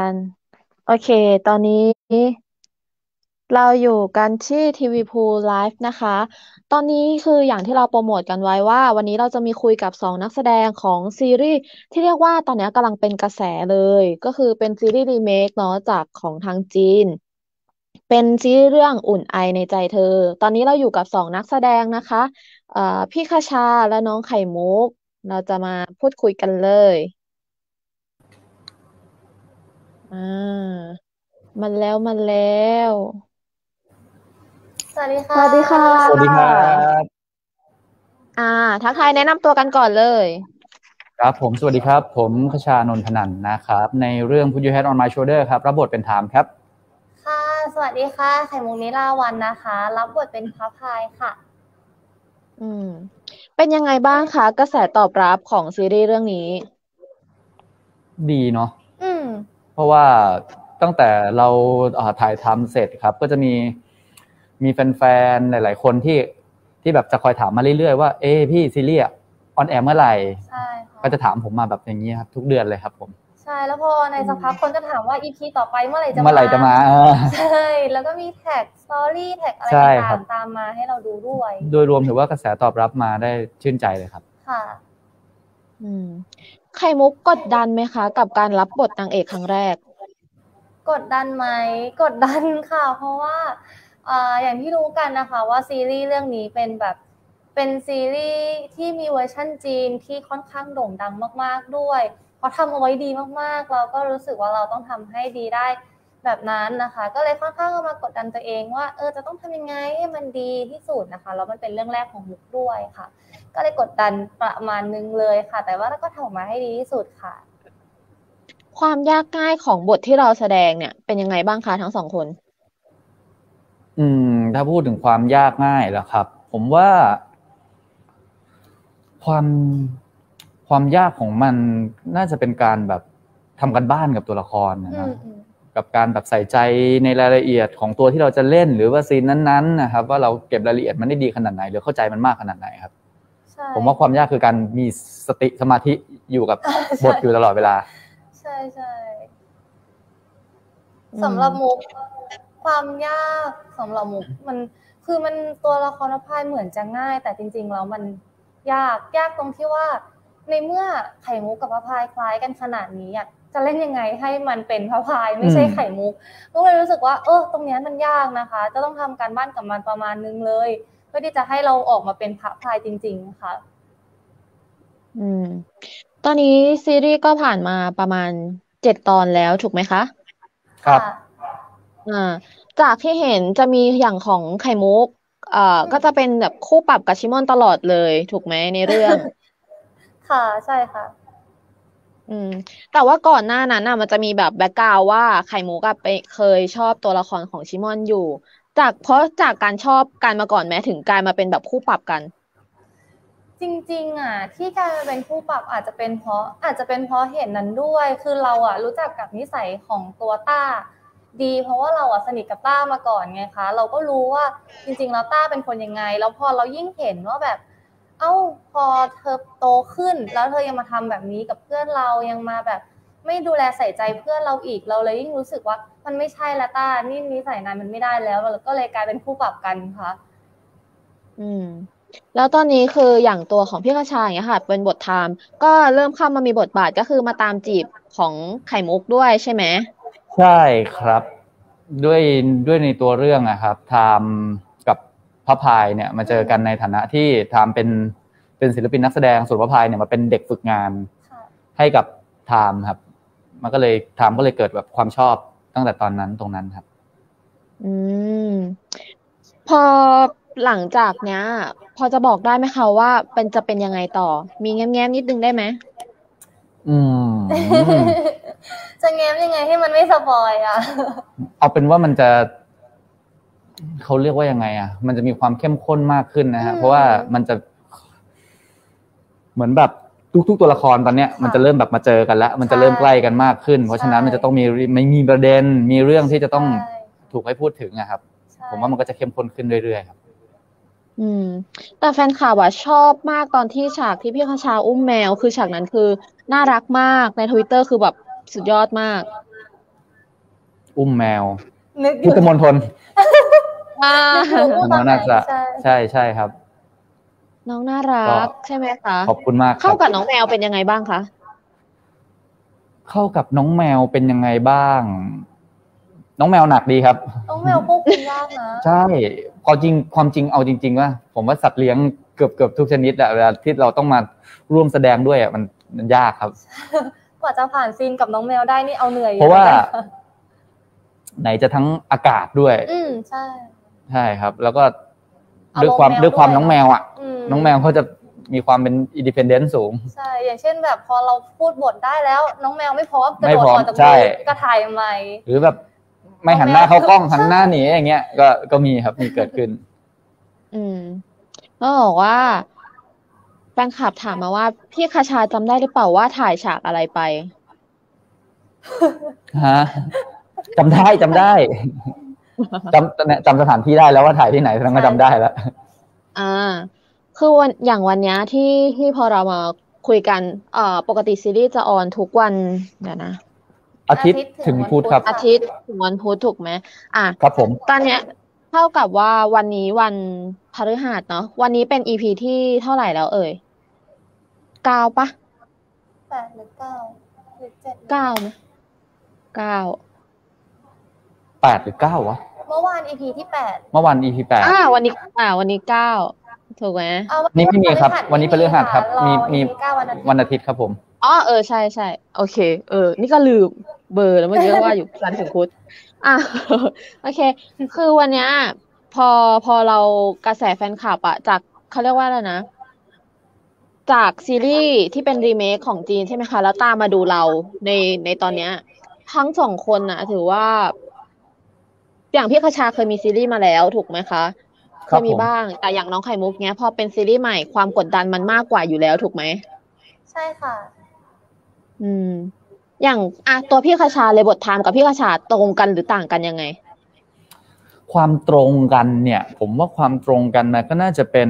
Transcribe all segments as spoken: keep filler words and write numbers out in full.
โอเค ตอนนี้เราอยู่กันที่ทีวีพูไลฟ์นะคะ ตอนนี้คืออย่างที่เราโปรโมทกันไว้ว่าวันนี้เราจะมีคุยกับสองนักแสดงของซีรีส์ที่เรียกว่าตอนนี้กำลังเป็นกระแสเลย ก็คือเป็นซีรีส์รีเมคเนาะจากของทางจีน เป็นซีรีส์เรื่องอุ่นไอในใจเธอ ตอนนี้เราอยู่กับสองนักแสดงนะคะเอ่อพี่คชาและน้องไข่มุก เราจะมาพูดคุยกันเลยอ่ามันแล้วมันแล้วสวัสดีสค่วัสดีค่ะสวัสดีครัะบอ่าทักทายแนะนำตัวกันก่อนเลยครับผมสวัสดีครับผมคชานนท์พนันนะครับในเรื่อง Put Your Head on My Shoulder ครับรับบทเป็นไทม์ครับค่ะสวัสดีค่ะไข่มุกนิลาวันนะคะรับบทเป็นพระพายค่ะอืม เป็นยังไงบ้างคะกระแสตอบรับของซีรีส์เรื่องนี้ดีเนาะอืมเพราะว่าตั้งแต่เราเอ่อถ่ายทำเสร็จครับก็จะมีมีแฟนๆหลายๆคนที่ที่แบบจะคอยถามมาเรื่อยๆว่าเอ๊ะพี่ซีรีส์ออนแอร์เมื่อไหร่ใช่ค่ะก็จะถามผมมาแบบอย่างนี้ครับทุกเดือนเลยครับผมใช่แล้วพอในสักพักคนก็ถามว่า อี พี ต่อไปเมื่อไหร่จะเมื่อไหมาร่จะมาเออใช่แล้วก็มีแท็กสตอรี่แท็กอะไรใช่คต่ารับงๆตามมาให้เราดูด้วยโดยรวมถือว่ากระแสตอบรับมาได้ชื่นใจเลยครับค่ะอืม ไข่มุกกดดันไหมคะกับการรับบทนางเอกครั้งแรกกดดันไหมกดดันค่ะเพราะว่าอ่าอย่างที่รู้กันนะคะว่าซีรีส์เรื่องนี้เป็นแบบเป็นซีรีส์ที่มีเวอร์ชั่นจีนที่ค่อนข้างโด่งดังมากๆด้วยเพราะทำเอาไว้ดีมากๆเราก็รู้สึกว่าเราต้องทำให้ดีได้แบบนั้นนะคะก็เลยค่อนข้างเอามากดดันตัวเองว่าเออจะต้องทำยังไงให้มันดีที่สุดนะคะแล้วมันเป็นเรื่องแรกของมุกด้วยค่ะก็เลยกดดันประมาณนึงเลยค่ะแต่ว่าเราก็ทำออกมาให้ดีที่สุดค่ะความยากง่ายของบทที่เราแสดงเนี่ยเป็นยังไงบ้างคะทั้งสองคนอืมถ้าพูดถึงความยากง่ายแล้วครับ ผมว่าความความยากของมันน่าจะเป็นการแบบทำกันบ้านกับตัวละครนะอืฮะมอืมกับการแบบใส่ใจในรายละเอียดของตัวที่เราจะเล่นหรือว่าซีนนั้นๆนะครับว่าเราเก็บรายละเอียดมันได้ดีขนาดไหนหรือเข้าใจมันมากขนาดไหนครับใช่ผมว่าความยากคือการมีสติสมาธิอยู่กับบทอยู่ตลอดเวลาใช่ใช่อืสำหรับมุมกความยากสำหรับมุกมันคือมันตัวละครพายเหมือนจะง่าย แต่จริงๆแล้วมันยากยากตรงที่ว่าในเมื่อไข่มุกกับพระพายคล้ายกันขนาดนี้อ่ะจะเล่นยังไงให้มันเป็นพระพายไม่ใช่ไข่มุกก็เลยรู้สึกว่าเออตรงนี้มันยากนะคะจะต้องทำการบ้านกับมันประมาณนึงเลยเพื่อที่จะให้เราออกมาเป็นพระพายจริงๆค่ะอืม ตอนนี้ซีรีส์ก็ผ่านมาประมาณเจ็ดตอนแล้วถูกไหมคะครับค่ะอ่าจากที่เห็นจะมีอย่างของไข่มุกเอ่อก็จะเป็นแบบคู่ปรับกับชิมอนตลอดเลยถูกไหมในเรื่องค่ะใช่ค่ะอืม แต่ว่าก่อนหน้านั้นน่ะมันจะมีแบบแบ็กกราวด์ว่าไข่มุกอะไปเคยชอบตัวละครของชิมอนอยู่ จากเพราะจากการชอบกันมาก่อนแม้ถึงกลายมาเป็นแบบคู่ปรับกันจริงๆอ่ะที่กลายมาเป็นคู่ปรับอาจจะเป็นเพราะอาจจะเป็นเพราะเหตุนั้นด้วยคือเราอ่ะรู้จักกับนิสัยของตัวต้าดีเพราะว่าเราอ่ะสนิทกับต้ามาก่อนไงคะเราก็รู้ว่าจริงๆแล้วต้าเป็นคนยังไงแล้วพอเรายิ่งเห็นว่าแบบเอ้าพอเธอโตขึ้นแล้วเธอยังมาทำแบบนี้กับเพื่อนเรายังมาแบบไม่ดูแลใส่ใจเพื่อนเราอีกเราเลยยิ่งรู้สึกว่ามันไม่ใช่ละต้านี่นิสัยนายมันไม่ได้แล้วเราก็เลยกลายเป็นคู่ปรับกันค่ะอืมแล้วตอนนี้คืออย่างตัวของพี่คชาอย่างเงี้ยค่ะเป็นบทไทม์ก็เริ่มเข้ามามีบทบาทก็คือมาตามจีบของไข่มุกด้วยใช่ไหมใช่ครับด้วยด้วยในตัวเรื่องนะครับไทม์กับพระพายเนี่ยมาเจอกันในฐานะที่ไทม์เป็นเป็นศิลปินนักแสดงส่วนพระพายเนี่ยมาเป็นเด็กฝึกงานค่ะให้กับไทม์ครับมันก็เลยไทม์ก็เลยเกิดแบบความชอบตั้งแต่ตอนนั้นตรงนั้นครับอืมพอหลังจากเนี้ยพอจะบอกได้ไหมคะว่าเป็นจะเป็นยังไงต่อมีแง้มๆนิดนึงได้ไหมอืมจะแง้มยังไงให้มันไม่สปอยอ่ะเอาเป็นว่ามันจะเขาเรียกว่ายังไงอ่ะมันจะมีความเข้มข้นมากขึ้นนะฮะเพราะว่ามันจะเหมือนแบบทุกๆตัวละครตอนเนี้ยมันจะเริ่มแบบมาเจอกันแล้วมันจะเริ่มใกล้กันมากขึ้นเพราะฉะนั้นมันจะต้องมีไม่มีประเด็นมีเรื่องที่จะต้องถูกให้พูดถึงนะครับผมว่ามันก็จะเข้มข้นขึ้นเรื่อยๆครับอืมแต่แฟนคลับอะชอบมากตอนที่ฉากที่พี่คชาอุ้มแมวคือฉากนั้นคือน่ารักมากในทวิตเตอร์คือแบบสุดยอดมากอุ้มแมวนึกอพุทยู่ธมณฑลอ่าน้องน่าจะใช่ใช่ครับน้องน่ารัก็กใช่ไหมคะขอบคุณมากคเข้ารับกับน้องแมวเป็นยังไงบ้างคะเข้ากับน้องแมวเป็นยังไงบ้าง น้องแมวหนักดีครับน้องแมวควบคุมยากนะใช่ความจริงความจริงเอาจริงๆว่าผมว่าสัตว์เลี้ยงเกือบเกือบทุกชนิดอะเวลาที่เราต้องมาร่วมแสดงด้วยอะมันมันยากครับกว่าจะผ่านซีนกับน้องแมวได้นี่เอาเหนื่อยอยู่เพราะว่าหมือนกันไหนจะทั้งอากาศด้วยอืมใช่ใช่ครับ แล้วก็อารมณ์ด้วยความแมวด้วยความด้วยน้องแมวอ่ะอืมน้องแมวเขาจะมีความเป็นอินดิเพนเดนซ์สูงใช่ อย่างเช่นแบบพอเราพูดบทได้แล้ว น้องแมวไม่พร้อมกระไม่โดดพร้อมออกจากใช่มือกระถ่ายใหม่หรือแบบไม่หันหน้าเข้ากล้องหันหน้าหนีอย่างเงี้ยก็ก็มีครับมีเกิดขึ้นอืมก็บอกว่าแฟนคลับถามมาว่าพี่คชาจำได้หรือเปล่าว่าถ่ายฉากอะไรไปฮะจำได้จำได้จำเนี่ยจำสถานที่ได้แล้วว่าถ่ายที่ไหนแสดงว่าจำได้แล้วอ่า คือวันอย่างวันเนี้ยที่ที่พอเรามาคุยกันเอ่อปกติซีรีส์จะออนทุกวันเดี๋ยวนะอาทิตย์ถึงพุธครับอาทิตย์ถึงวันพุธถูกไหมอ่ะครับผมตอนเนี้ยเท่ากับว่าวันนี้วันพฤหัสเนาะวันนี้เป็น อี พี ที่เท่าไหร่แล้วเอ่ยเก้าปะแปดหรือเก้าหรือเจ็ดเก้าไหมเก้าแปดหรือเก้าวะเมื่อวาน อี พี ที่แปดเมื่อวัน อี พี แปดอ่าวันนี้อ่าวันนี้เก้าถูกไหมเอาวันี่ไม่มีครับ วันนี้พฤหัสครับมีมีมีมีเก้าวันอาทิตย์วันอาทิตย์ครับผมอ๋อเออใช่ใช่โอเค เออ นี่ก็ลืมเบอร์แล้วเมื่อกี้ว่าอยู่จันทร์ถึงพุธอ่ะ โอเค คือวันเนี้ยพอพอเรากระแสแฟนคลับอะจากเขาเรียกว่าอะไรนะ จากซีรีส์ที่เป็นรีเมคของจีนใช่ไหมคะ แล้วตามมาดูเราในในตอนเนี้ย ทั้งสองคนน่ะ ถือว่า อย่างพี่คชาเคยมีซีรีส์มาแล้วถูกไหมคะเคครับยมีผมบ้าง แต่อย่างน้องไข่มุกเนี้ยพอเป็นซีรีส์ใหม่ความกดดันมันมากกว่าอยู่แล้วถูกไหมใช่ค่ะอืม อย่างอ่ะตัวพี่คชาเลยบทไทม์กับพี่คชาตรงกันหรือต่างกันยังไงความตรงกันเนี่ย ผมว่าความตรงกันนะก็น่าจะเป็น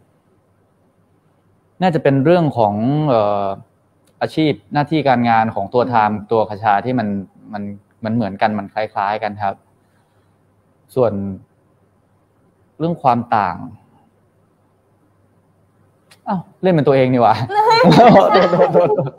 น่าจะเป็นเรื่องของเอ่ออาชีพหน้าที่การงานของตัวไทม์ตัวคชาที่มันมันมันเหมือนกันมันคล้ายๆกันครับ ส่วนเรื่องความต่างอ้าวเล่นเป็นตัวเองนี่หว่า โทษโทษโทษโทษ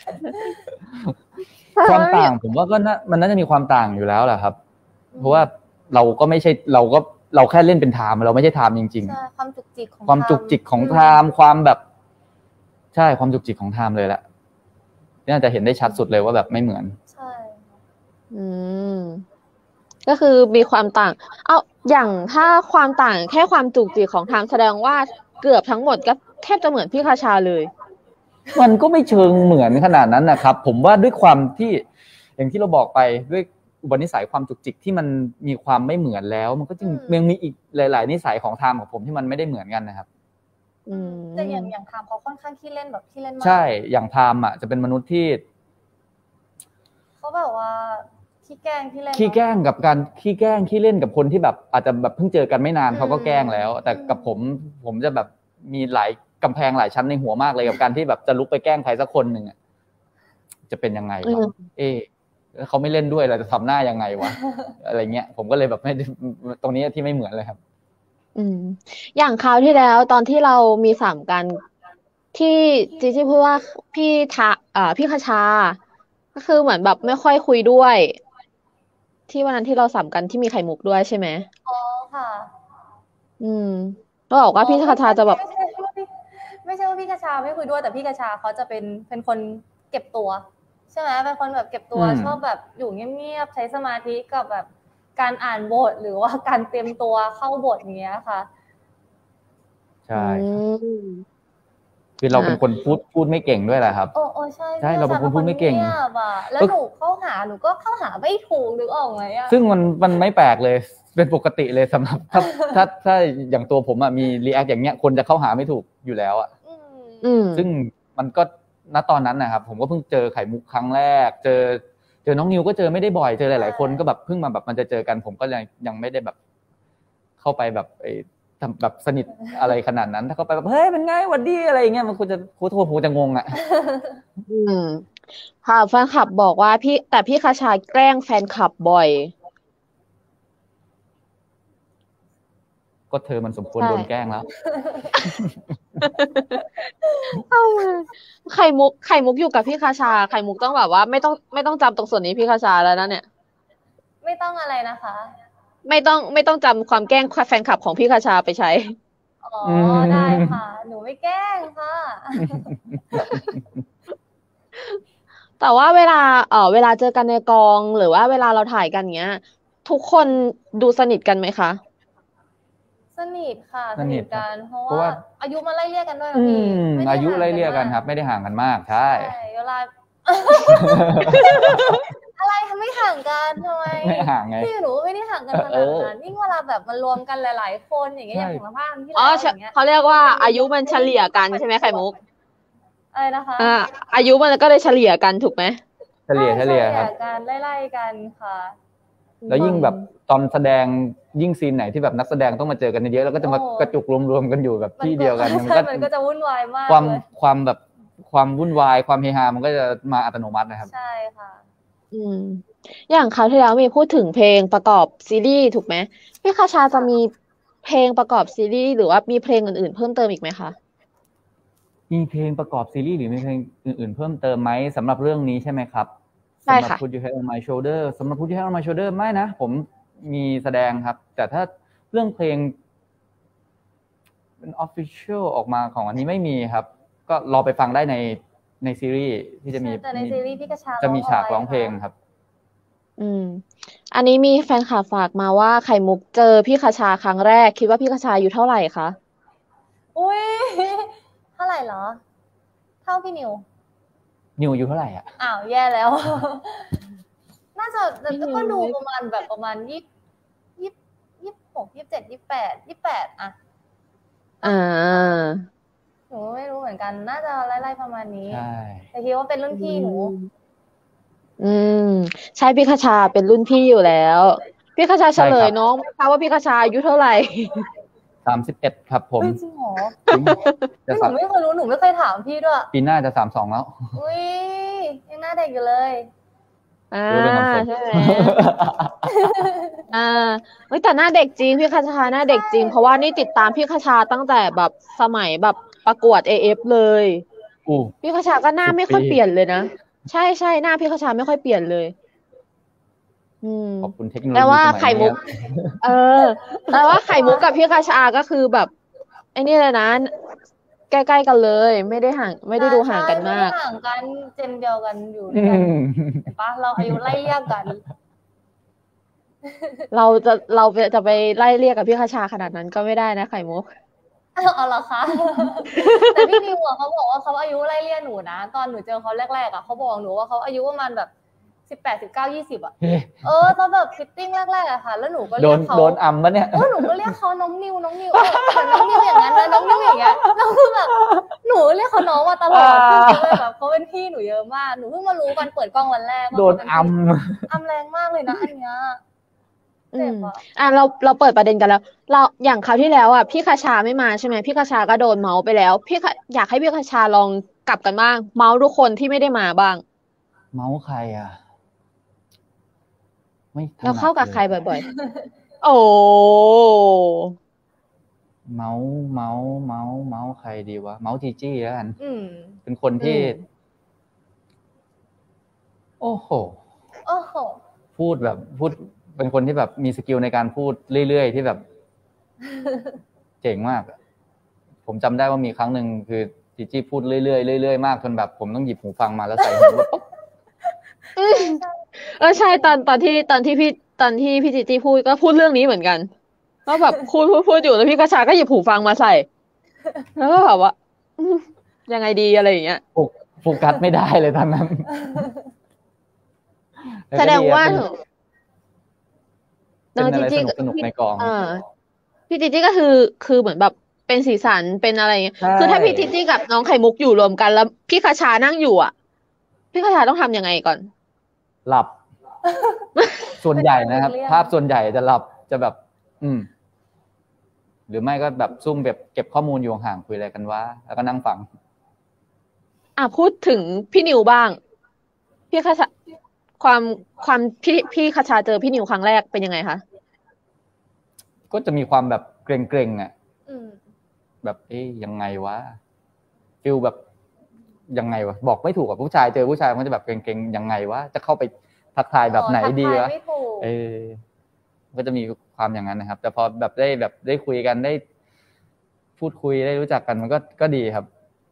ความต่างผมว่าก็น่ามันน่าจะมีความต่างอยู่แล้วแหละครับ เพราะว่าเราก็ไม่ใช่เราก็เราแค่เล่นเป็นไทม์เราไม่ใช่ไทม์จริงใช่ ความจุกจิกของๆ ความจุกจิกของไทม์ความแบบ ใช่ความจุกจิกของไทม์เลยแหละน่าจะเห็นได้ชัดสุดเลยว่าแบบไม่เหมือนใช่อืม ก็คือมีความต่าง เอาอย่างถ้าความต่างแค่ความจุกจิกของไทม์แสดงว่าเกือบทั้งหมดก็แทบจะเหมือนพี่คชาเลยมันก็ไม่เชิงเหมือนขนาดนั้นนะครับ ผมว่าด้วยความที่อย่างที่เราบอกไปด้วยอุปนิสัยความจุกจิกที่มันมีความไม่เหมือนแล้ว มันก็จึงยังมีอีกหลาย ๆ นิสัยของไทม์ของผมที่มันไม่ได้เหมือนกันนะครับอืมแต่อย่างอย่างทามเขาค่อนข้างขี้เล่นแบบขี้เล่นมากใช่ อย่างไทม์อ่ะจะเป็นมนุษย์ที่เขาแบบว่าขี้แกล้งขี้เล่นขี้แกล้งกับการขี้แกล้งขี้เล่นกับคนที่แบบอาจจะแบบเพิ่งเจอกันไม่นานอืมเขาก็แกล้งแล้ว แต่อืมกับผมผมจะแบบมีหลายกำแพงหลายชั้นในหัวมากเลยกับการที่แบบจะลุกไปแกล้งใครสักคนหนึ่งอะจะเป็นยังไงอืวะมเอ๊ะแล้วเขาไม่เล่นด้วยเราจะทำหน้ายังไงวะ อะไรเงี้ยผมก็เลยแบบไม่ได้ตรงนี้ที่ไม่เหมือนเลยครับอืม อย่างคราวที่แล้วตอนที่เรามีสามกันที่จีจี้พูดว่าพี่ทะอ่าพี่คชา ก็คือเหมือนแบบไม่ค่อยคุยด้วย ที่วันนั้นที่เราสามกันที่มีไข่มุกด้วยใช่ไหมอ๋อค่ะอืมก็บอกว่าพี่คชาจะแบบไม่ใช่ว่าพี่ไม่ใช่ว่าพี่กระชาไม่คุยด้วยแต่พี่กระชาเขาจะเป็นเป็นคนเก็บตัว ใช่ไหมเป็นคนแบบเก็บตัวอืมชอบแบบอยู่เงียบๆใช้สมาธิกับแบบการอ่านบทหรือว่าการเตรียมตัวเข้าบทอย่างเงี้ยค่ะใช่อืครับมคือเราอ่าเป็นคนพูดพูดไม่เก่งด้วยแหละครับโอ้โอ้ใช่ใช่เราเป็นคนพูดไม่เก่งงียบอ่ะแล้วก็หนูเข้าหาหนูก็เข้าหาไม่ถูกนึกออกไหมอ่ะซึ่งมันมันไม่แปลกเลยเป็นปกติเลยสำหรับถ้าถ้าถ้าอย่างตัวผมอะมีรีแอคอย่างเงี้ยคนจะเข้าหาไม่ถูกอยู่แล้วอะอืมอืมซึ่งมันก็ณตอนนั้นนะครับผมก็เพิ่งเจอไข่มุกครั้งแรก เจอเจอน้องนิวก็เจอไม่ได้บ่อยเจอหลายๆคนก็แบบเพิ่งมาแบบมันจะเจอกัน ผมก็ยังยังไม่ได้แบบ เข้าไปแบบไอ้ทำแบบสนิทอะไรขนาดนั้น ถ้าเข้าไปแบบเฮ้ยเป็นไงหวัดดีอะไรอย่างเงี้ยมันควรจะโคตรโคตรจะงงอะอืมค่ะแฟนคลับบอกว่าพี่แต่พี่คชาแกล้งแฟนคลับบ่อยก็เธอมันสมควรใช่โดนแกล้งแล้วเอามาไข่มุกไข่มุกอยู่กับพี่คชาไข่มุกต้องแบบว่าไม่ต้องไม่ต้องจำตรงส่วนนี้พี่คชาแล้วนะเนี่ยไม่ต้องอะไรนะคะไม่ต้องไม่ต้องจำความแกล้งแฟนคลับของพี่คชาไปใช้อ๋ออืได้มค่ะ หนูไม่แกล้งค่ะแต่ว่าเวลาเออเวลาเจอกันในกองหรือว่าเวลาเราถ่ายกันเงี้ยทุกคนดูสนิทกันไหมคะสนิทค่ะสสนินิททครับกัน เพราะเพราะว่าว่าอายุมันไล่เลี่ยกันด้วยอืนะพี่มไม่ได้อายุห่างไล่กันเลี่ยกันมากครับ ไม่ได้ห่างกันมาก ใช่ใช่เวลา อะไรทำไม่ห่างกันทำไมไม่ห่างไงพี่หนูไม่ได้ห่างกันขเอนาดอนั้นยิ่งเวลาแบบมันรวมกันหลาย ๆ คนอย่างเงี้ยอใช่ย่างของสัมภาษณ์ที่อ๋อแล้วเฉอย่างเงี้ยเขาเรียกว่ามันเป็นอายุมันเฉลี่ยกันใช่ไหมไข่มุกอะไรนะคะอ่าอายุมันก็เลยเฉลี่ยกันถูกไหมเฉลี่ยใช่เฉลี่ยครับกันไล่ๆกันค่ะแล้วยิ่งแบบตอนแสดงยิ่งซีนไหนที่แบบนักแสดงต้องมาเจอกันเยอะๆแล้วก็จะมาโอ้กระจุกรวมๆกันอยู่แบบที่เดียวกันมันใช่ก็มันก็จะวุ่นวายมากความเลยความแบบความวุ่นวายความเฮฮามันก็จะมาอัตโนมัตินะครับใช่ค่ะอืมอย่างคราวที่แล้วมีพูดถึงเพลงประกอบซีรีส์ถูกไหมพี่คชาจะมีเพลงประกอบซีรีส์หรือว่ามีเพลงอื่นๆเพิ่มเติมอีกไหมคะมีเพลงประกอบซีรีส์หรือมีเพลงอื่นๆเพิ่มเติมไหมสำหรับเรื่องนี้ใช่ไหมครับใช่สำหรับค่ะ Put Your Head on My Shoulder สำหรับ Put Your Head on My Shoulder ไม่นะผมมีแสดงครับ แต่ถ้าเรื่องเพลงเป็น official ออกมาของอันนี้ไม่มีครับ ก็รอไปฟังได้ในในซีรีส์ที่จะมีแต่ในซีรีส์พี่กระชาจะมีฉากร้ร้ออง งเอาไว้เพลงครับอืม อันนี้มีแฟนคลับฝากมาว่าไข่มุกเจอพี่คชาครั้งแรก คิดว่าพี่คชาอายุเท่าไหร่คะอุ้ยเท่าไหร่เหรอ เท่าพี่นิวนิวอายุเท่าไหร่อ่ะอ้าวแย่แล้ว น่าจะแต่ก็ดูประมาณแบบประมาณยี่ยี่ยี่หกยี่เจ็ดยี่แปดยี่แปดอะอ่าหนูไม่รู้เหมือนกัน น่าจะไล่ๆประมาณนี้ใช่แต่คิดว่าเป็นรุ่นพี่หนูอืม ใช่พี่คชาเป็นรุ่นพี่อยู่แล้ว พี่คชาเฉใช่ลครัยบน้องไหมคะว่าพี่คชาอายุเท่าไหร่สามสิบเอ็ดครับผมเฮ้ยจริงเหรอจริงจะหสานูมไม่เคยรู้ หนูไม่เคยถามพี่ด้วยปีหน้าจะสามสองแล้วอุ้ยยังหน้าเด็กอยู่เลยอ่ารู้เป็นคำสดใช่ไหม อ่าเฮ้ยแต่หน้าเด็กจริงพี่คชาหน้าเด็กจริง เพราะว่านี่ติดตามพี่คชาตั้งแต่แบบสมัยแบบประกวด เอ เอฟ เลยอู้พี่คชาก็หน้าสิบไม่ค่อยปีเปลี่ยนเลยนะใช่ใช่หน้าพี่คชาไม่ค่อยเปลี่ยนเลย อืมขอบคุณเทคโนโลแต่ยีว่าสมัยไข่มุนี้กครับเออ แต่ว่าไข่มุกกับพี่คชาก็คือแบบไอ้นี่เลยนะใกล้ๆกันเลย ไม่ได้ห่างไม่ได้ดูห่างกันมากใช่ไได้ห่างกันเจนเดียวกันอยู่ด้อืวยกันมเห็นปะเราอายุไล่เลี่ยกันเราจะเราจะไปไล่เรียกกับพี่คชาขนาดนั้นก็ไม่ได้นะไข่มุกเอาเหรอคะ แต่พี่นิวอะเขาบอกว่าเขาอายุไล่เลี่ยหนูนะตอนหนูเจอเขาแรกๆอะเขาบอกหนูว่าเขาอายุประมาณแบบสิบแปดสิบเก้ายี่สิบอะเฮ้เออตอนแบบฟิตติ้งแรกๆอะค่ะ แล้วหนูก็โดเรียนกเขาโดนอัมปะเนี่ยเออหนูก็เรียกเขาน้องนิวน้องนิวเออเหมือนน้องนิวอย่างนั้นนะน้องนิวอย่างเงี้ยแล้วคือแบบหนูเรียกเขาน้องมาตลอดอ่าคือเลยแบบเขาเป็นพี่หนูเยอะมากหนูเพิ่งมารู้กันเปิดกล้องวันแรกว่าโดนเขาเป็นอัมพี่อัมแรงมากเลยนะอันเนี้ยอืเจ็มบอะอ่ะเราเราเปิดประเด็นกันแล้ว เราอย่างคราวที่แล้วอ่ะพี่คชาไม่มาใช่ไหมพี่คชาก็โดนเมาส์ไปแล้ว พี่คอยากให้พี่คชาลองกลับกันบ้าง เมาส์ทุกคนที่ไม่ได้มาบ้างเมาส์ใครอ่ะ ไม่ถเรานัดเข้ากับลยใครบ่อยๆ โอ้เมาส์เมาส์เมาส์เมาส์ใครดีวะเมาส์จีจี้แล้วกันอืมเป็นคนที่อืมโอ้โหโอ้โหพูดแบบพูดเป็นคนที่แบบมีสกิลในการพูดเรื่อยๆที่แบบ เจ๋งมากอะผมจำได้ว่ามีครั้งหนึ่งคือจีจี้พูดเรื่อยๆเรื่อยๆมากจนแบบผมต้องหยิบหูฟังมาแล้วใส่หูแล้วปุ๊บอืมเออใช่ตอนตอนที่ตอนที่พี่ตอนที่พี่จิจี้พูดก็พูดเรื่องนี้เหมือนกันก็แบบพูดพูดพูดอยู่แล้วพี่กระชาก็หยิบหูฟังมาใส่ แล้วก็แบบว่า อืมยังไงดีอะไรอย่างเงี้ยโฟกโฟกัสไม่ได้เลยตอนนั้นแสดงว่าเป็นอะไรจิสจี้นุกสนุกในกองเออพี่จิจี้ก็คือคือเหมือนแบบเป็นสีสันเป็นอะไรอย่างเงี้ยใช่คือถ้าพี่จิจี้กับน้องไข่มุกอยู่รวมกันแล้วพี่คชานั่งอยู่อ่ะ พี่คชาต้องทำยังไงก่อนหลับ ส่วนใหญ่นะครับเป็นการเรียกภาพส่วนใหญ่จะหลับจะแบบ อืม หรือไม่ก็แบบซุ่มแบบเก็บข้อมูลอยู่ห่างๆคุยอะไรกันว่าแล้วก็นั่งฟังอ่ะพูดถึงพี่นิวบ้างพี่คชาความความพี่พี่คชาเจอพี่นิวครั้งแรกเป็นยังไงคะก็จะมีความแบบเกรงๆอ่ะอืมแบบเอ๊ยยังไงวะฟิลแบบยังไงวะบอกไม่ถูกกับผู้ชายเจอผู้ชายมันจะแบบเกรงๆยังไงวะจะเข้าไปทักทายแบบไหนดีวะเออก็จะมีความอย่างนั้นนะครับแต่พอแบบได้แบบได้คุยกันได้พูดคุยได้รู้จักกันมันก็ก็ดีครับ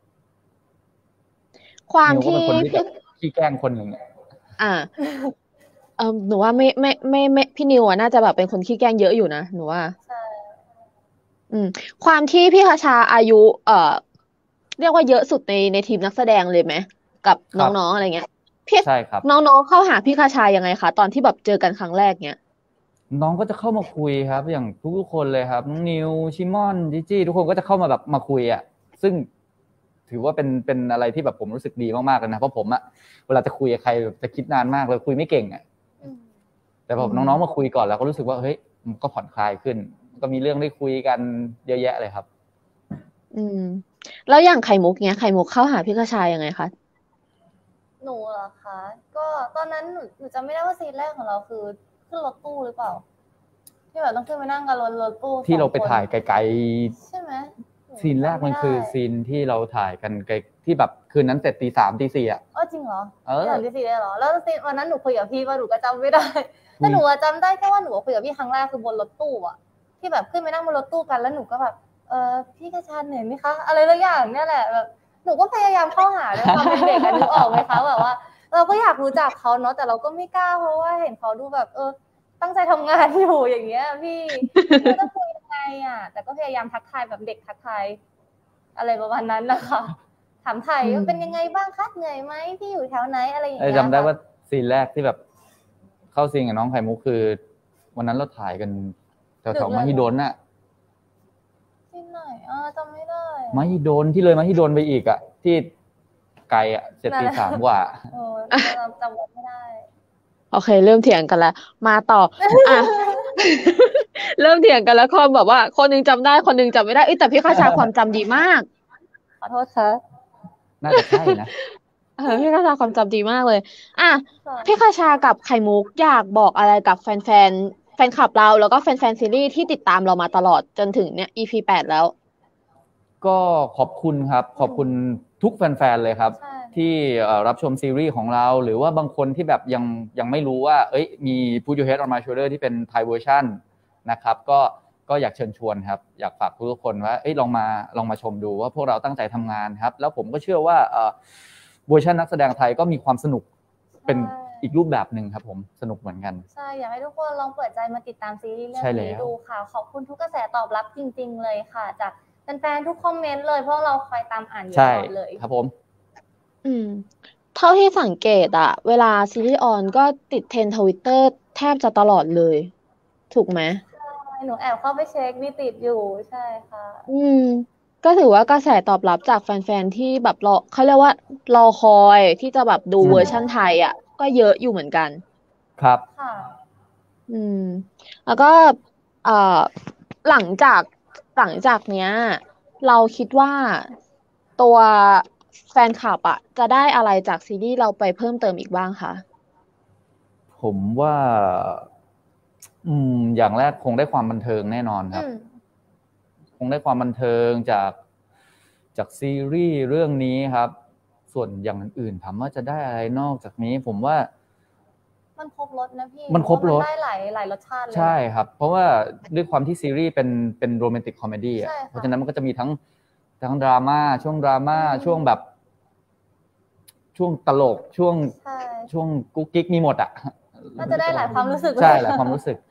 ความนิวก็ที่เป็นคนที่แบบขี้แกล้งคนหนึ่งอ่าเออหนูว่าไม่ไม่ไม่ไม่พี่นิวอ่ะน่าจะแบบเป็นคนขี้แกล้งเยอะอยู่นะหนูว่าใช่อืมความที่พี่คชาอายุเอ่อเรียกว่าเยอะสุดในในทีมนักแสดงเลยไหมกับน้องๆอะไรเงี้ยพี่ใช่ครับน้องๆเข้าหาพี่คชายังไงคะตอนที่แบบเจอกันครั้งแรกเนี้ยน้องก็จะเข้ามาคุยครับอย่างทุกๆคนเลยครับน้องนิวชิมอนจิจี้ทุกคนก็จะเข้ามาแบบมาคุยอ่ะซึ่งถือว่าเป็นเป็นอะไรที่แบบผมรู้สึกดีมากๆเลยนะเพราะผมอะเวลาจะคุยกับใครแบบจะคิดนานมากเลยคุยไม่เก่งอ่ะแต่พอน้องๆมาคุยก่อนแล้วก็รู้สึกว่าเฮ้ยมันก็ผ่อนคลายขึ้นก็มีเรื่องได้คุยกันเยอะแยะเลยครับอืมแล้วอย่างไข่มุกเนี้ยไข่มุกเข้าหาพี่คชายังไงคะหนูเหรอคะก็ตอนนั้นหนูหนูจำไม่ได้ว่าซีนแรกของเราคือขึ้นรถตู้หรือเปล่าที่แบบต้องขึ้นไปนั่งกันรถรถตู้ที่เราไปถ่ายไกลๆใช่ไหมซีนแรกมันคือซีนที่เราถ่ายกันไกลที่แบบคืนนั้นเสร็จตีสามตีสี่อ่ะอ๋อจริงเหรอเออตีสี่ได้เหรอแล้วซีนวันนั้นหนูคุยกับพี่ว่าหนูก็จำไม่ได้แต่หนูจำได้แค่ว่าหนูคุยกับพี่ครั้งแรกคือบนรถตู้อ่ะที่แบบขึ้นไปนั่งบนรถตู้กันแล้วหนูก็แบบเออพี่กระชาเหนื่อยไหมคะอะไรสักอย่างเนี่ยแหละแบบหนูก็พยายามเข้าหาด้วยความเป็นเด็กนึกออกไหมคะแบบว่าเราก็อยากรู้จักเขาเนาะแต่เราก็ไม่กล้าเพราะว่าเห็นเขาดูแบบเออตั้งใจทำงานอยู่อย่างเงี้ยพี่ไม่ต้องคุยยังไงอ่ะแต่ก็พยายามทักทายแบบเด็กทักทายอะไรประมาณนั้นนะคะถามไทยว่าเป็นยังไงบ้างคะเหนื่อยไหมพี่อยู่แถวไหนอะไรอย่างเงี้ยจำได้ว่าซีนแรกที่แบบเข้าซีนกับน้องไข่มุกคือวันนั้นเราถ่ายกันแถวๆมหิดลน่ะที่ไหนอ่าจำไม่ได้มหิดลที่เลยมหิดลไปอีกอ่ะที่ไกลอ่ะเจ็ดตีสามกว่าโอ้จำจำไม่ได้โอเคเริ่มเถียงกันแล้วมาต่ออ่ะ เริ่มเถียงกันแล้วคนแบบว่าคนนึงจำได้คนนึงจำไม่ได้เอ้ยแต่พี่คชาความจำดีมากขอโทษค่ะน่าจะใช่นะเออพี่คชาความจำดีมากเลยอ่ะพี่คชากับไข่มุกอยากบอกอะไรกับแฟนแฟนแฟนคลับเราแล้วก็แฟนแฟนซีรีส์ที่ติดตามเรามาตลอดจนถึงเนี่ย อี พี แปดแล้วก็ขอบคุณครับขอบคุณทุกแฟนๆเลยครับที่รับชมซีรีส์ของเราหรือว่าบางคนที่แบบยังยังไม่รู้ว่าเอ้ยมี Put Your Head on My Shoulder ที่เป็น Thai version นะครับก็ก็อยากเชิญชวนครับอยากฝากทุกคนว่าเอ้ยลองมาลองมาชมดูว่าพวกเราตั้งใจทำงานครับแล้วผมก็เชื่อว่าเวอร์ชันนักแสดงไทยก็มีความสนุกเป็นอีกรูปแบบหนึ่งครับผมสนุกเหมือนกันใช่อยากให้ทุกคนลองเปิดใจมาติดตามซีรีส์เรื่องนี้ดูค่ะขอบคุณทุกกระแสตอบรับจริงๆเลยค่ะจากแฟนๆทุกคอมเมนต์เลยเพราะเราคอยตามอ่านอยู่ตลอดเลยครับผมอืมเท่าที่สังเกตอะเวลาซีรีส์ออนก็ติดเทรนด์ Twitter แทบจะตลอดเลยถูกไหมใช่หนูแอบเข้าไปเช็คมีติดอยู่ใช่ค่ะอืมก็ถือว่ากระแสตอบรับจากแฟนๆที่แบบรอเขาเรียกว่ารอคอยที่จะแบบดูเวอร์ชั่นไทยอ่ะก็เยอะอยู่เหมือนกันครับค่ะอืมแล้วก็เอ่อหลังจากหลังจากเนี้ยเราคิดว่าตัวแฟนคลับอ่ะจะได้อะไรจากซีรีส์เราไปเพิ่มเติมอีกบ้างคะผมว่าอืมอย่างแรกคงได้ความบันเทิงแน่นอนครับคงได้ความบันเทิงจากจากซีรีส์เรื่องนี้ครับส่วนอย่างอื่นๆถามว่าจะได้อะไรนอกจากนี้ผมว่ามันครบรสนะพี่มันครบรสได้หลายหลายรสชาติเลยใช่ครับเพราะว่าด้วยความที่ซีรีส์เป็นเป็นโรแมนติกคอมเมดี้อ่ะเพราะฉะนั้นมันก็จะมีทั้งทั้งดราม่าช่วงดราม่าช่วงแบบช่วงตลกช่วงช่วงกุ๊กกิ๊กมีหมดอ่ะก็จะได้หลายความรู้สึกใช่หลายความรู้สึก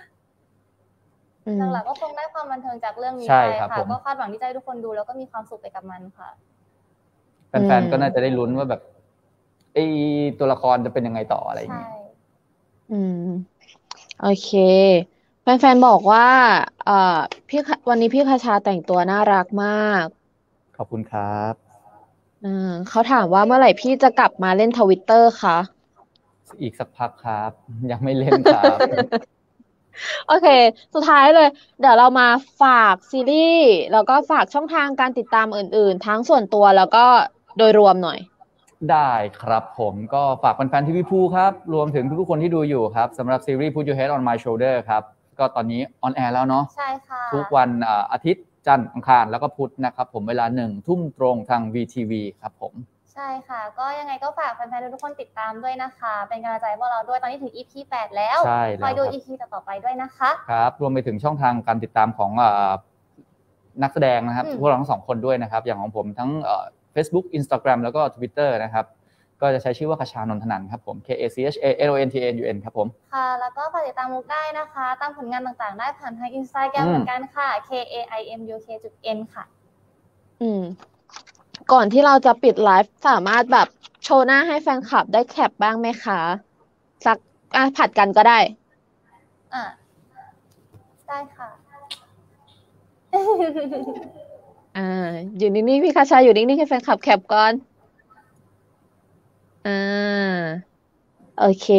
หลักๆก็คงได้ความบันเทิงจากเรื่องนี้ไปค่ะก็คาดหวังที่จะให้ทุกคนดูแล้วก็มีความสุขไปกับมันค่ะแฟนๆก็น่าจะได้ลุ้นว่าแบบไอ้ตัวละครจะเป็นยังไงต่ออะไรอย่างนี้อืมโอเคแฟนๆบอกว่าเอ่อพี่วันนี้พี่คชาแต่งตัวน่ารักมากขอบคุณครับอ่าเขาถามว่าเมื่อไหร่พี่จะกลับมาเล่นทวิตเตอร์คะอีกสักพักครับยังไม่เล่นครับโอเคสุดท้ายเลยเดี๋ยวเรามาฝากซีรีส์แล้วก็ฝากช่องทางการติดตามอื่นๆทั้งส่วนตัวแล้วก็โดยรวมหน่อยได้ครับผมก็ฝากแฟนๆทีวีพูครับรวมถึงทุกๆคนที่ดูอยู่ครับสำหรับซีรีส์ Put Your Head on My Shoulder ครับก็ตอนนี้ออนแอร์แล้วเนาะใช่ค่ะทุกวันอ่าอาทิตย์จันทร์อังคารแล้วก็พุธนะครับผมเวลาหนึ่งทุ่มตรงทาง วี ที วี ครับผมใช่ค่ะก็ยังไงก็ฝากแฟนๆทุกคนติดตามด้วยนะคะเป็นกำลังใจให้พวกเราด้วยตอนนี้ถึง อี พี แปดแล้วใช่คแล้อยวดูครับอี พี ต่อๆไปด้วยนะคะครับรวมไปถึงช่องทางการติดตามของอ่านักแสดงนะครับอืมพวกเราทั้งสองคนด้วยนะครับอย่างของผมทั้งเอ่อ Facebook Instagram แล้วก็ Twitter นะครับก็จะใช้ชื่อว่าคชานนทนันท์ครับผม K A C H A N O N T A N U N ครับผมค่ะแล้วก็ฝากติดตามมุกได้นะคะตามผลงานต่างๆได้ผ่านทาง Instagram อืมเหมือนกันค่ะ K A I M U K N ค่ะอืม ก่อนที่เราจะปิดไลฟ์สามารถแบบโชว์หน้าให้แฟนคลับได้แคปบ้างไหมคะสักอ่ะผัดกันก็ได้อ่ะได้ค่ะอ่า อยู่นิ่งๆพี่คาชาอยู่นิ่งๆให้แฟนคลับแคปก่อน อ่า โอเค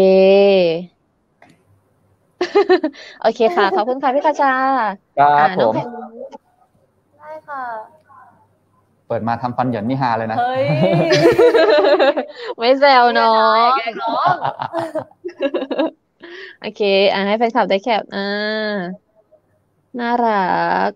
โอเคค่ะ ขอบคุณค่ะพี่คาชาครับอ่าผน้องมไข่มุกได้ค่ะเปิดมาทำฟันเหยินนี่ฮาเลยนะเฮ้ยไม่แซวน้องแกล้งน้องโอเค อ่าให้แฟนคลับได้แคปอ่า น่ารัก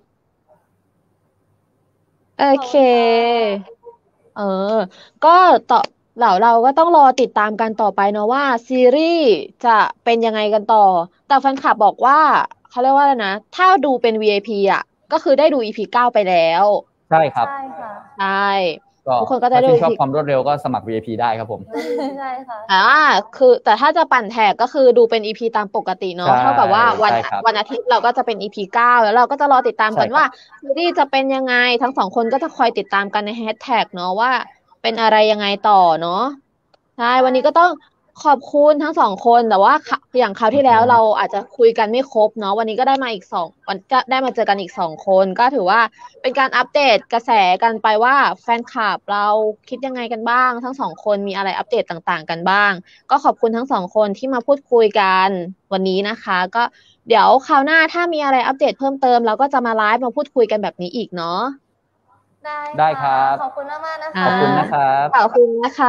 โอเค เออ ก็ต่อเดี๋ยวเราก็ต้องรอติดตามกันต่อไปเนาะว่าซีรีส์จะเป็นยังไงกันต่อ แต่แฟนคลับบอกว่าเขาเรียกว่าอะไรนะ ถ้าดูเป็น วี ไอ พี อ่ะ ก็คือได้ดู อี พี เก้าไปแล้วใช่ครับใช่ค่ะใช่ก็ทุกคนก็จะถ้าได้ชื่ดูนชอบอี พีความรวดเร็วก็สมัคร วี ไอ พี ได้ครับผมใช่ค่ะอ่าคือแต่ถ้าจะปั่นแท็กก็คือดูเป็น อี พี ตามปกติเนาะใช่เท่ากับว่าวันใช่ครับวันอาทิตย์เราก็จะเป็น อี พี เก้าแล้วเราก็จะรอติดตามกันใช่ครับว่าซีรีส์จะเป็นยังไง ทั้งสองคนก็จะคอยติดตามกันในแฮชแท็กเนาะว่าเป็นอะไรยังไงต่อเนาะใช่วันนี้ก็ต้องขอบคุณทั้งสองคนแต่ว่าค่ะอย่างคราวที่แล้วเราอาจจะคุยกันไม่ครบเนาะวันนี้ก็ได้มาอีกสองวันก็ได้มาเจอกันอีกสองคนก็ถือว่าเป็นการอัปเดตกระแสกันไปว่าแฟนคลับเราคิดยังไงกันบ้าง ทั้งสองคนมีอะไรอัปเดตต่างๆกันบ้าง ก็ขอบคุณทั้งสองคนที่มาพูดคุยกันวันนี้นะคะ ก็เดี๋ยวคราวหน้าถ้ามีอะไรอัปเดตเพิ่มเติมเราก็จะมาไลฟ์มาพูดคุยกันแบบนี้อีกเนาะได้ได้ครัค่ะบขอบคุณมากๆนะอ่าคะขอบคุณนะครับขอบคุณนะคะ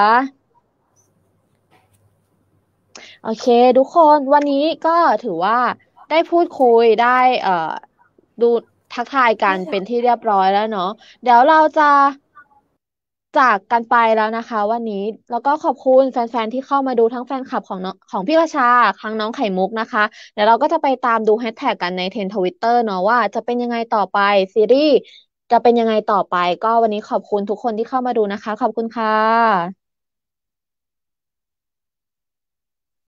โอเค ทุกคนวันนี้ก็ถือว่าได้พูดคุยได้เอ่อดูทักทายกันเป็นที่เรียบร้อยแล้วเนาะเดี๋ยวเราจะจากกันไปแล้วนะคะ วันนี้แล้วก็ขอบคุณแฟนๆที่เข้ามาดูทั้งแฟนคลับของน้องของพี่กระชาทั้งน้องไข่มุกนะคะเดี๋ยวเราก็จะไปตามดูแฮชแท็กกันในเทรนด์ทวิตเตอร์เนาะว่าจะเป็นยังไงต่อไปซีรีส์จะเป็นยังไงต่อไป ก็วันนี้ขอบคุณทุกคนที่เข้ามาดูนะคะ ขอบคุณค่ะ